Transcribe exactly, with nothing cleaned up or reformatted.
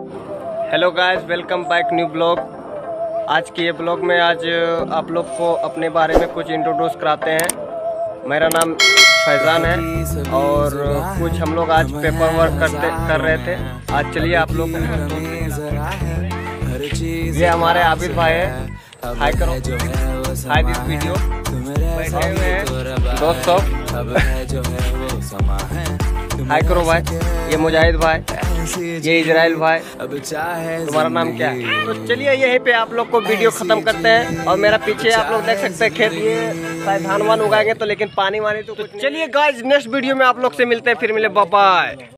Hello guys, welcome back new blog. आज के ये ब्लॉग में आज आप लोग को अपने बारे में कुछ इंट्रोड्यूस कराते हैं। मेरा नाम फैजान है और कुछ हम लोग आज पेपर वर्क करते कर रहे थे। आज चलिए आप लोग, ये हमारे आबिद भाई है। हाय करो, हाय दिस वीडियो। बैठे हुए हैं दोस्तों, हाय करो भाई। ये मुजाहिद भाई, ये इजराइल भाई। तुम्हारा नाम क्या है? तो चलिए यहीं पे आप लोग को वीडियो खत्म करते हैं। और मेरा पीछे आप लोग देख सकते हैं खेत, ये शायद धान वान उगाएंगे तो, लेकिन पानी वानी तो, तो चलिए गाइस नेक्स्ट वीडियो में आप लोग से मिलते हैं। फिर मिले, बाय बाय।